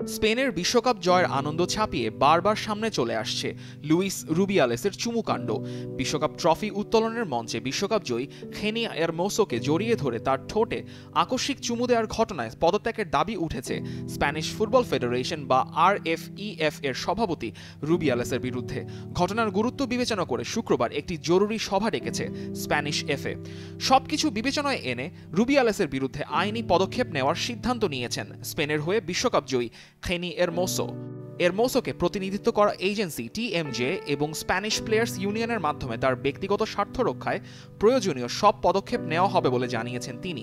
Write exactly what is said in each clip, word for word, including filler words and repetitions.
স্পেনের বিশ্বকাপ জয়ের আনন্দ ছাপিয়ে বারবার সামনে চলে আসছে লুইস রুবিয়ালেসের চুমুকাণ্ড। বিশ্বকাপ ট্রফি উত্তোলনের মঞ্চে বিশ্বকাপ জয়ী জেনি হেরমোসোকে জড়িয়ে ধরে তার ঠোঁটে আকস্মিক চুমু দেওয়ার ঘটনায় পদত্যাগের দাবি উঠেছে স্প্যানিশ ফুটবল ফেডারেশন বা আর এফ ই এফ এর সভাপতি রুবিয়ালেসের বিরুদ্ধে। ঘটনার গুরুত্ব বিবেচনা করে শুক্রবার একটি জরুরি সভা ডেকেছে স্প্যানিশ এফ এ। সবকিছু বিবেচনায় এনে রুবিয়ালেসের বিরুদ্ধে আইনি পদক্ষেপ নেওয়ার সিদ্ধান্ত নিয়েছেন স্পেনের হয়ে বিশ্বকাপ জয়ী জেনি হেরমোসো। হেরমোসোকে প্রতিনিধিত্ব করা এজেন্সি টি এম জে এবং স্প্যানিশ প্লেয়ার্স ইউনিয়নের মাধ্যমে তার ব্যক্তিগত স্বার্থ রক্ষায় প্রয়োজনীয় সব পদক্ষেপ নেওয়া হবে বলে জানিয়েছেন তিনি।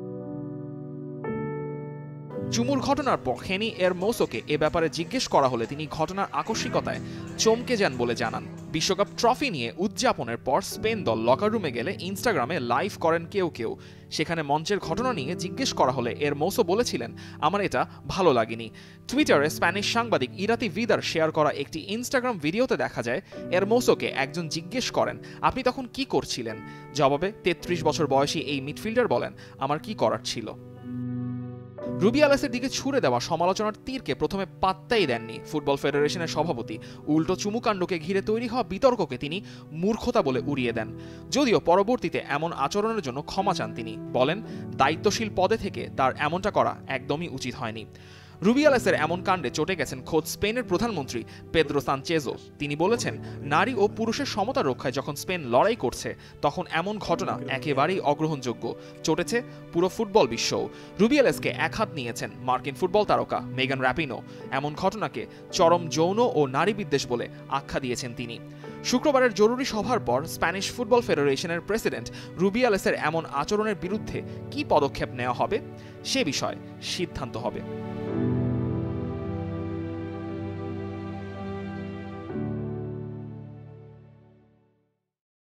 চুমুর ঘটনার পর জেনি হেরমোসোকে এ ব্যাপারে জিজ্ঞেস করা হলে তিনি ঘটনার আকস্মিকতায় চমকে যান বলে জানান। বিশ্বকাপ ট্রফি নিয়ে উদযাপনের পর স্পেন দল লকার রুমে গেলে ইনস্টাগ্রামে লাইভ করেন কেউ কেউ। সেখানে মঞ্চের ঘটনা নিয়ে জিজ্ঞেস করা হলে হেরমোসো বলেছিলেন, আমার এটা ভালো লাগেনি। টুইটারে স্প্যানিশ সাংবাদিক ইরাতি ভিদার শেয়ার করা একটি ইনস্টাগ্রাম ভিডিওতে দেখা যায় হেরমোসোকে একজন জিজ্ঞেস করেন, আপনি তখন কি করছিলেন? জবাবে তেত্রিশ বছর বয়সী এই মিডফিল্ডার বলেন, আমার কি করার ছিল। রুবিয়ালেসের দিকে ছুড়ে দেওয়া সমালোচনার তীরকে প্রথমে পাত্তাই দেননি ফুটবল ফেডারেশনের সভাপতি। উল্টো চুমুকাণ্ডকে ঘিরে তৈরি হওয়া বিতর্ককে তিনি মূর্খতা বলে উড়িয়ে দেন। যদিও পরবর্তীতে এমন আচরণের জন্য ক্ষমা চান তিনি, বলেন দায়িত্বশীল পদে থেকে তার এমনটা করা একদমই উচিত হয়নি। রুবিয়ালেসের এমন কাণ্ডে চটে গেছেন খোদ স্পেনের প্রধানমন্ত্রী পেদ্রো সানচেজও। তিনি বলেছেন, নারী ও পুরুষের সমতা রক্ষায় যখন স্পেন লড়াই করছে তখন এমন ঘটনা একেবারেই অগ্রহণযোগ্য। চটেছে পুরো ফুটবল বিশ্বও। রুবিয়ালেসকে এক হাত নিয়েছেন মার্কিন ফুটবল তারকা মেগান র্যাপিনো। এমন ঘটনাকে চরম যৌন ও নারী বিদ্বেষ বলে আখ্যা দিয়েছেন তিনি। শুক্রবারের জরুরি সভার পর স্প্যানিশ ফুটবল ফেডারেশনের প্রেসিডেন্ট রুবিয়ালেসের এমন আচরণের বিরুদ্ধে কী পদক্ষেপ নেওয়া হবে সে বিষয়ে সিদ্ধান্ত হবে।